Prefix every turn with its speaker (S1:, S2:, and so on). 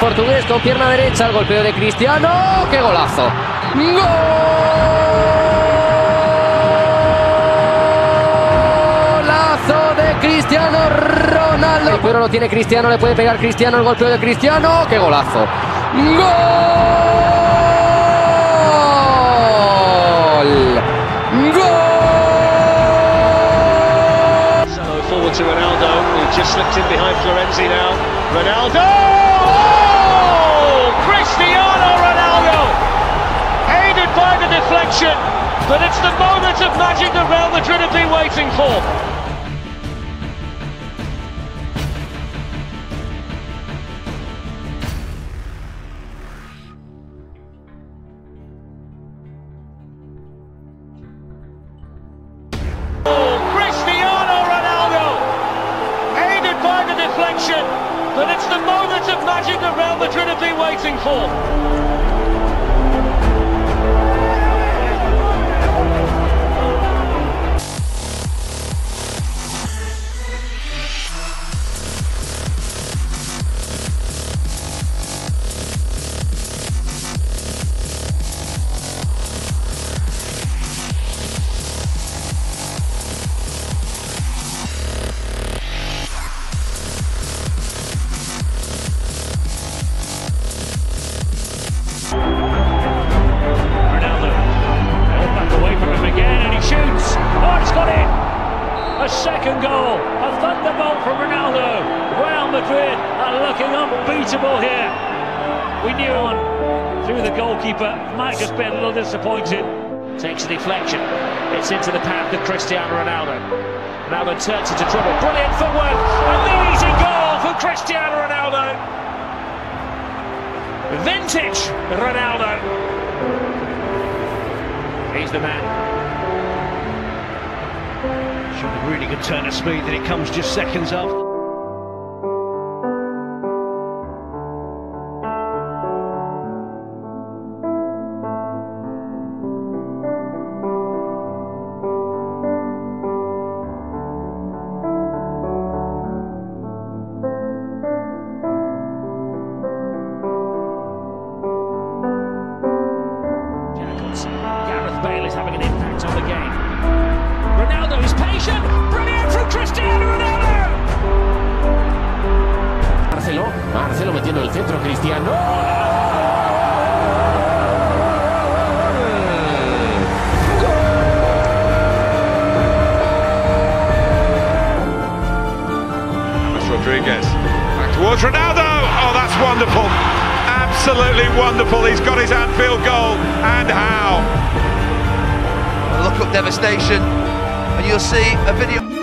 S1: portugués con pierna derecha, el golpeo de Cristiano. ¡Qué golazo! ¡Golazo de Cristiano Ronaldo! Pero lo tiene Cristiano, le puede pegar Cristiano, el golpeo de Cristiano. ¡Qué golazo! ¡Gol!
S2: Forward to Ronaldo, who just slipped in behind Florenzi now. Ronaldo! Oh! Cristiano Ronaldo! Aided by the deflection, but it's the moment of magic that Real Madrid have been waiting for. But it's the moment of magic that Real Madrid have been waiting for. A second goal, a thunderbolt from Ronaldo. Real Madrid are looking unbeatable here. We knew on through the goalkeeper, might just be a little disappointed. Takes a deflection, it's into the path of Cristiano Ronaldo. Ronaldo turns into trouble, brilliant footwork, an easy goal for Cristiano Ronaldo. Vintage Ronaldo. He's the man. Showed a really good turn of speed, then it comes just seconds after. Gareth Bale is having an impact on the game. Ronaldo is patient, brilliant from Cristiano Ronaldo.
S1: Marcelo metiendo el centro, Cristiano.
S3: Rodriguez back towards Ronaldo. Oh, that's wonderful. Absolutely wonderful. He's got his Anfield goal, and how.
S4: Look up devastation, and you'll see a video.